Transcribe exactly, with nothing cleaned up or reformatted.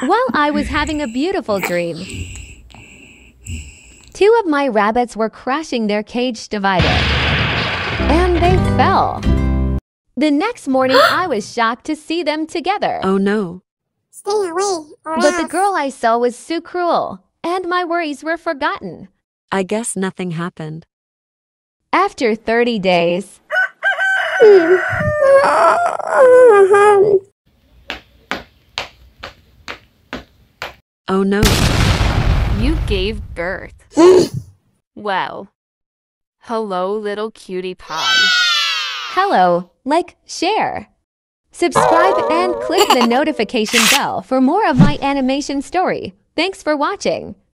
While I was having a beautiful dream, two of my rabbits were crashing their cage divider, and they fell. The next morning, I was shocked to see them together. Oh no. Stay away, or But the else. girl I saw was so cruel, and my worries were forgotten. I guess nothing happened. After thirty days, Oh no. You gave birth. Well, hello, little cutie pie. hello, like, share. Subscribe and click the notification bell for more of my animation story. Thanks for watching.